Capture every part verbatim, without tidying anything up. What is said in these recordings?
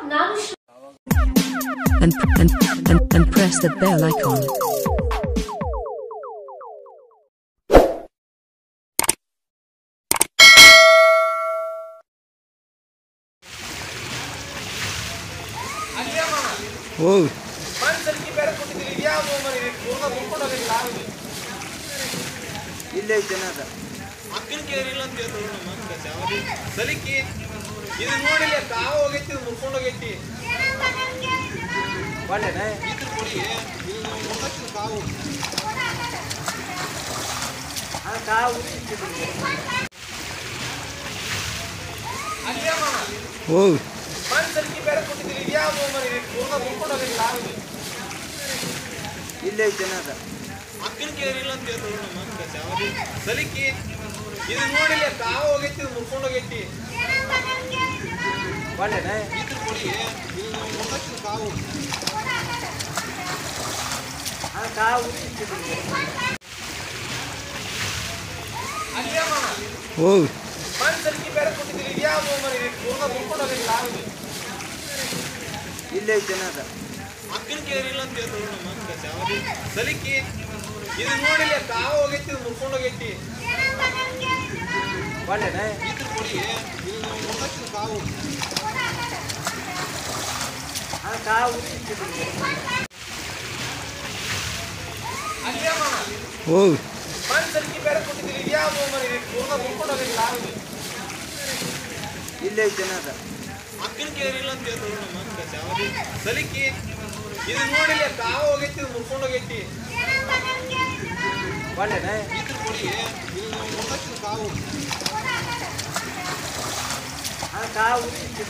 and, and, and, and press the bell icon. Oh. ಇಲ್ಲೇ ಜನದ ಅಕ್ಕನ ಕೇರಿಲ್ಲ ಅಂತ ಹೇಳ್ತಾರೆ ನಮ್ಮ ಚಾವಡಿ ಸಲಿಕಿ ಇದು ನೋಡಿಲ್ಲ ಕಾವ ಹೋಗೈತಿ ಮುರ್ಕೊಂಡು ಹೋಗೈತಿ ಒಳ್ಳೆನಾ ಇದು ಕೊಡಿ ಇದು ನೋಡಕ್ಕೆ ಕಾವು ಆ ಕಾವು ಅಲ್ಲೇ ಮಾಮ ಓ ಮನ್ ಸಲಿಕಿ ಬೇರೆ ಕೊಟ್ಟಿದ್ದೀರಿ ಇದ್ಯಾವುದು ಮರಿ ಮುರ್ಕೊಂಡು ಮುರ್ಕೊಂಡು ಹೋಗೈತಿ ಕಾವು ಇಲ್ಲೇ ಜನದ ಅಕ್ಕನ ಕೇರಿಲ್ಲ ಅಂತ ಹೇಳ್ತಾರೆ ನಮ್ಮ ಚಾವಡಿ ಸಲಿಕಿ ಇದು ನೋಡಿಲ್ಲ ಕಾವ ಹೋಗೈತಿ ಮುರ್ಕೊಂಡು ಹೋಗೈತಿ ಒಳ್ಳೆನಾ ಇದು ಕೊಡಿ ಇದು ನೋಡಕ್ಕೆ ಕಾವು ಆ ಕಾವು ಅಲ್ಲೇ ಮಾಮ ಓ ಮನ್ ಸಲಿಕಿ ಬೇರೆ ಕೊಟ್ಟಿದ್ದೀರಿ ಇದ್ಯಾವುದು ಮರಿ ಮುರ್ಕೊಂಡು ಮುರ್ಕೊಂಡು ಹೋಗೈತಿ ಕಾವು ಇಲ್ಲೇ ಜನದ ಅಕ್ಕನ ಕೇರಿಲ್ಲ ಅಂತ ಹೇಳ್ತಾರೆ ನಮ್ಮ ಚಾವಡಿ ಸಲಿಕಿ ಇದು ನೋಡಿಲ್ಲ ಕಾವ ಹೋಗೈತಿ ಮುರ್ಕೊಂಡು ಹೋಗೈತಿ ಒಳ್ಳೆನಾ ಇದು ಕೊಡಿ ಇದು ನೋಡಕ್ಕೆ ಕಾವು ಆ ಕಾವು ಅಲ್ಲೇ ಮಾಮ ಓ ಮನ್ ಸಲಿಕಿ ಬೇರೆ ಕೊಟ್ಟಿದ್ದೀರಿ ಇದ್ಯಾವುದು ಮರಿ ಮುರ್ಕೊಂಡು ಹೋಗೈತಿ ಕಾವು ಇಲ್ಲೇ ಜನದ ಅಕ್ಕನ ಕೇರಿಲ್ಲ ಅಂತ ಹೇಳ್ತಾರೆ ನಮ್ಮ ಚಾವಡಿ ಸಲಿಕಿ ಇದು ನೋಡಿಲ್ಲ ಕಾವ ಹೋಗೈತಿ ಮುರ್ಕೊಂಡು ಹೋಗೈತಿ ಒಳ್ಳೆನಾ ಇದು ಕೊಡಿ ಇದು ನೋಡಕ್ಕೆ ಕಾವು ಆ ಕಾವು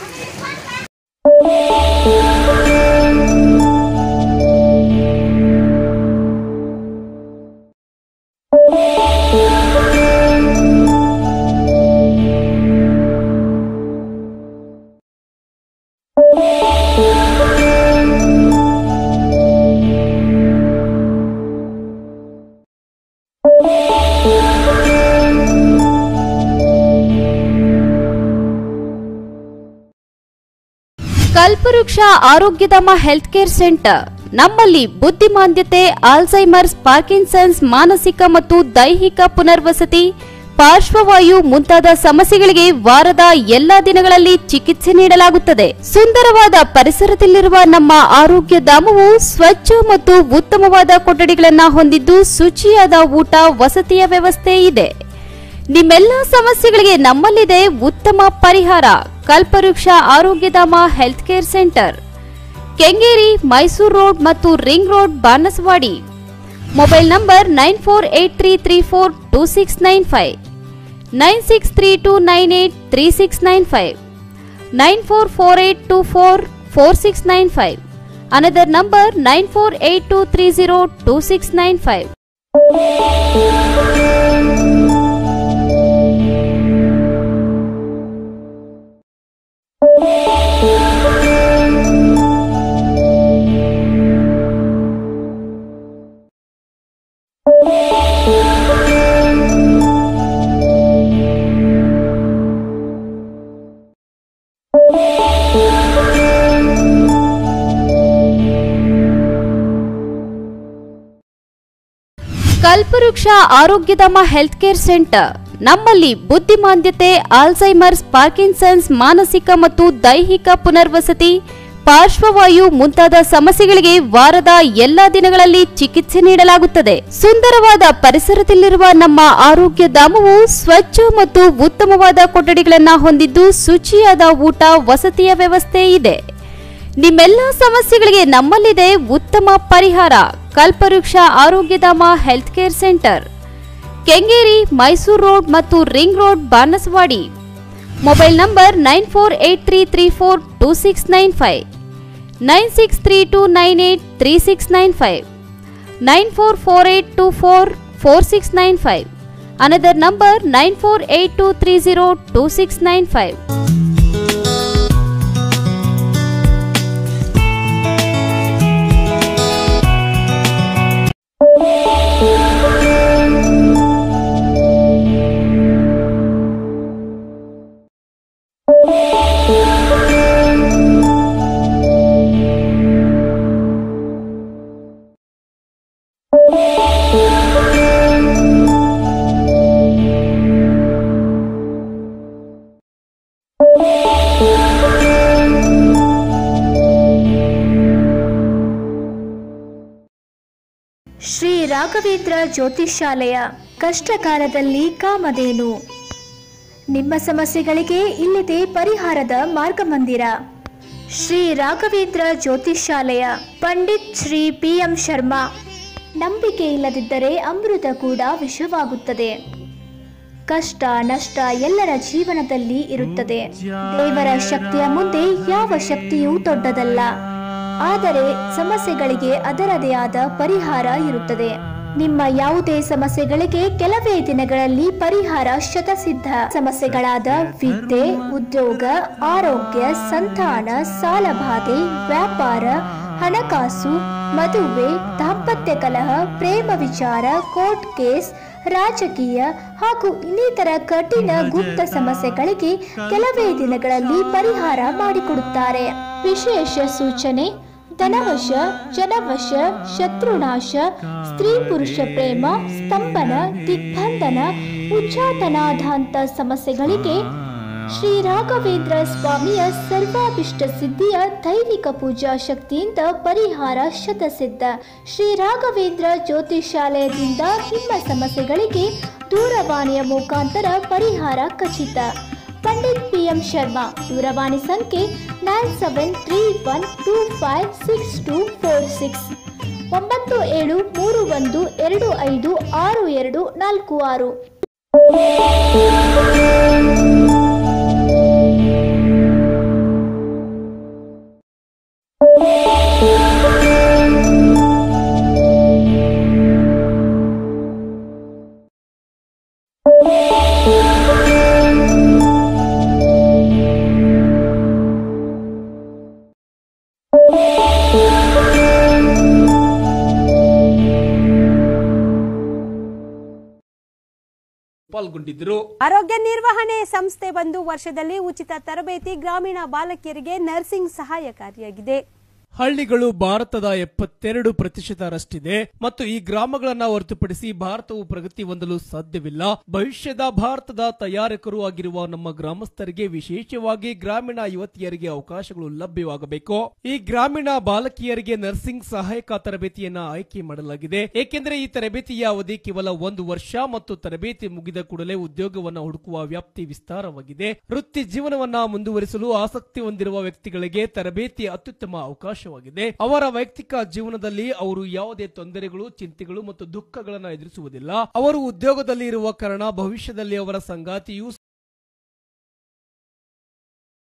ಕಲ್ಪವೃಕ್ಷ ಆರೋಗ್ಯಧಾಮ ಹೆಲ್ತ್ ಕೇರ್ ಸೆಂಟರ್ ನಮ್ಮಲ್ಲಿ ಬುದ್ಧಿಮಾಂದ್ಯತೆ ಆಲ್ಝೈಮರ್ಸ್ ಪಾರ್ಕಿನ್ಸನ್ಸ್ ಮಾನಸಿಕ ಮತ್ತು ದೈಹಿಕ ಪುನರ್ವಸತಿ ಪಾರ್ಶ್ವವಾಯು ಮುಂತಾದ ಸಮಸ್ಯೆಗಳಿಗೆ ವಾರದ ಎಲ್ಲಾ ದಿನಗಳಲ್ಲಿ ಚಿಕಿತ್ಸೆ ನೀಡಲಾಗುತ್ತದೆ. ಸುಂದರವಾದ ಪರಿಸರದಲ್ಲಿರುವ ನಮ್ಮ ಆರೋಗ್ಯ ಧಾಮವು ಸ್ವಚ್ಛ ಮತ್ತು ಉತ್ತಮವಾದ ಕೊಠಡಿಗಳನ್ನು ಹೊಂದಿದ್ದು ಶುಚಿಯಾದ ಊಟ ವಸತಿಯ ವ್ಯವಸ್ಥೆ ಇದೆ. ನಿಮ್ಮೆಲ್ಲ ಸಮಸ್ಯೆಗಳಿಗೆ ನಮ್ಮಲ್ಲಿದೆ ಉತ್ತಮ ಪರಿಹಾರ. Kalpavriksha Arogyadhama health care centre Kengeri, Mysuru road ಮತ್ತು ring road, Banaswadi. Mobile number nine four eight three three four two six nine five, nine six three two nine eight three six nine five, nine four four eight two four four six nine five. Another number nine four eight two three zero two six nine five. Kalpavriksha Arogyadhama health care centre ನಮ್ಮಲ್ಲಿ ಬುದ್ಧಿಮಾಂದ್ಯತೆ Alzheimer's Parkinson's ಮಾನಸಿಕ ಮತ್ತು ದೈಹಿಕ ಪುನರ್ವಸತಿ ಪಾರ್ಶ್ವವಾಯು ಮುಂತಾದ ಸಮಸ್ಯೆಗಳಿಗೆ ವಾರದ ಎಲ್ಲಾ ದಿನಗಳಲ್ಲಿ ಚಿಕಿತ್ಸೆ ನೀಡಲಾಗುತ್ತದೆ. ಸುಂದರವಾದ ಪರಿಸರದಲ್ಲಿರುವ ನಮ್ಮ ಆರೋಗ್ಯ ಧಾಮವು ಸ್ವಚ್ಛ ಮತ್ತು ಉತ್ತಮವಾದ ಕೊಠಡಿಗಳನ್ನು ಹೊಂದಿದ್ದು ಶುಚಿಯಾದ ಊಟ ವಸತಿಯ ವ್ಯವಸ್ಥೆ ಇದೆ. ನಿಮ್ಮೆಲ್ಲ ಸಮಸ್ಯೆಗಳಿಗೆ ನಮ್ಮಲ್ಲಿದೆ ಉತ್ತಮ ಪರಿಹಾರ. Kalpavriksha Arogyadhama health care centre Kengeri, Mysuru road ಮತ್ತು ring road, Banaswadi. Mobile number nine four eight three three four two six nine five, nine six three two nine eight three six nine five, nine four four eight two four four six nine five. Another number nine four eight two three zero two six nine five. Raghavendra Jyotishyalaya, ಕಷ್ಟಕಾಲದಲ್ಲಿ ಕಾಮಧೇನು. ನಿಮ್ಮ ಸಮಸ್ಯೆಗಳಿಗೆ ಇಲ್ಲಿದೆ ಪರಿಹಾರದ ಮಾರ್ಗಮಂದಿರ. Shri Raghavendra ಜ್ಯೋತಿಷ್ಯಾಲಯ, Pandit Shri P M Sharma. ನಂಬಿಕೆ ಇಲ್ಲದಿದ್ದರೆ ಅಮೃತ ಕೂಡ ವಿಷವಾಗುತ್ತದೆ. ಕಷ್ಟ ನಷ್ಟ ಎಲ್ಲರ ಜೀವನದಲ್ಲಿ ಇರುತ್ತದೆ. ದೇವರ ಶಕ್ತಿಯ ಮುಂದೆ ಯಾವ ಶಕ್ತಿಯೂ ದೊಡ್ಡದಲ್ಲ. ಆದರೆ ಸಮಸ್ಯೆಗಳಿಗೆ ಅದರದೇ ಆದ ಪರಿಹಾರ ಇರುತ್ತದೆ. ನಿಮ್ಮ ಯಾವುದೇ ಸಮಸ್ಯೆಗಳಿಗೆ ಕೆಲವೇ ದಿನಗಳಲ್ಲಿ ಪರಿಹಾರ ಶತಸಿದ್ಧ. ಸಮಸ್ಯೆಗಳಾದ ವಿದ್ಯೆ, ಉದ್ಯೋಗ, ಆರೋಗ್ಯ, ಸಂತಾನ, ಸಾಲಬಾಧೆ, ವ್ಯಾಪಾರ, ಹಣಕಾಸು, ಮದುವೆ, ದಾಂಪತ್ಯ ಕಲಹ, ಪ್ರೇಮ ವಿಚಾರ, ಕೋರ್ಟ್ ಕೇಸ್, ರಾಜಕೀಯ ಹಾಗೂ ಇನ್ನಿತರ ಕಠಿಣ ಗುಪ್ತ ಸಮಸ್ಯೆಗಳಿಗೆ ಕೆಲವೇ ದಿನಗಳಲ್ಲಿ ಪರಿಹಾರ ಮಾಡಿಕೊಡುತ್ತಾರೆ. ವಿಶೇಷ ಸೂಚನೆ: ಧನವಶ, ಜನವಶ, ಶತ್ರುನಾಶ, ಸ್ತ್ರೀ ಪುರುಷ ಪ್ರೇಮ, ಸ್ತಂಭನ, ದಿಗ್ಬಂಧನ, ಉಚ್ಚಾಟನಾಧಾಂತ ಸಮಸ್ಯೆಗಳಿಗೆ ಶ್ರೀ ರಾಘವೇಂದ್ರ ಸ್ವಾಮಿಯ ಸರ್ವಾಭಿಷ್ಟ ಸಿದ್ಧಿಯ ದೈವಿಕ ಪೂಜಾ ಶಕ್ತಿಯಿಂದ ಪರಿಹಾರ ಶತಸಿದ್ಧ. ಶ್ರೀ ರಾಘವೇಂದ್ರ ಜ್ಯೋತಿಷಾಲಯದಿಂದ ನಿಮ್ಮ ಸಮಸ್ಯೆಗಳಿಗೆ ದೂರವಾಣಿಯ ಮುಖಾಂತರ ಪರಿಹಾರ ಖಚಿತ. Pandit P M Sharma. ದೂರವಾಣಿ ಸಂಖ್ಯೆ nine seven three one two five six two four six, ಒಂಬತ್ತು ಏಳು ಮೂರು ಒಂದು ಎರಡು ಐದು ಆರು ಎರಡು ನಾಲ್ಕು ಆರು. ಪಾಲ್ಗೊಂಡಿದ್ದರು. ಆರೋಗ್ಯ ನಿರ್ವಹಣೆ ಸಂಸ್ಥೆ ಬಂದು ವರ್ಷದಲ್ಲಿ ಉಚಿತ ತರಬೇತಿ ಗ್ರಾಮೀಣ ಬಾಲಕಿಯರಿಗೆ ನರ್ಸಿಂಗ್ ಸಹಾಯಕಾರಿಯಾಗಿದೆ. ಹಳ್ಳಿಗಳು ಭಾರತದ ಎಪ್ಪತ್ತೆರಡು ಪ್ರತಿಶತರಷ್ಟಿದೆ ಮತ್ತು ಈ ಗ್ರಾಮಗಳನ್ನ ಹೊರತುಪಡಿಸಿ ಭಾರತವು ಪ್ರಗತಿ ಹೊಂದಲು ಸಾಧ್ಯವಿಲ್ಲ. ಭವಿಷ್ಯದ ಭಾರತದ ತಯಾರಕರು ಆಗಿರುವ ನಮ್ಮ ಗ್ರಾಮಸ್ಥರಿಗೆ, ವಿಶೇಷವಾಗಿ ಗ್ರಾಮೀಣ ಯುವತಿಯರಿಗೆ ಅವಕಾಶಗಳು ಲಭ್ಯವಾಗಬೇಕು. ಈ ಗ್ರಾಮೀಣ ಬಾಲಕಿಯರಿಗೆ ನರ್ಸಿಂಗ್ ಸಹಾಯಕ ತರಬೇತಿಯನ್ನ ಆಯ್ಕೆ ಮಾಡಲಾಗಿದೆ. ಏಕೆಂದರೆ ಈ ತರಬೇತಿಯ ಅವಧಿ ಕೇವಲ ಒಂದು ವರ್ಷ ಮತ್ತು ತರಬೇತಿ ಮುಗಿದ ಕೂಡಲೇ ಉದ್ಯೋಗವನ್ನ ಹುಡುಕುವ ವ್ಯಾಪ್ತಿ ವಿಸ್ತಾರವಾಗಿದೆ. ವೃತ್ತಿ ಜೀವನವನ್ನ ಮುಂದುವರಿಸಲು ಆಸಕ್ತಿ ಹೊಂದಿರುವ ವ್ಯಕ್ತಿಗಳಿಗೆ ತರಬೇತಿ ಅತ್ಯುತ್ತಮ ಅವಕಾಶ. ಅವರ ವೈಯಕ್ತಿಕ ಜೀವನದಲ್ಲಿ ಅವರು ಯಾವುದೇ ತೊಂದರೆಗಳು, ಚಿಂತೆಗಳು ಮತ್ತು ದುಃಖಗಳನ್ನು ಎದುರಿಸುವುದಿಲ್ಲ. ಅವರು ಉದ್ಯೋಗದಲ್ಲಿ ಇರುವ ಕಾರಣ ಭವಿಷ್ಯದಲ್ಲಿ ಅವರ ಸಂಗಾತಿಯು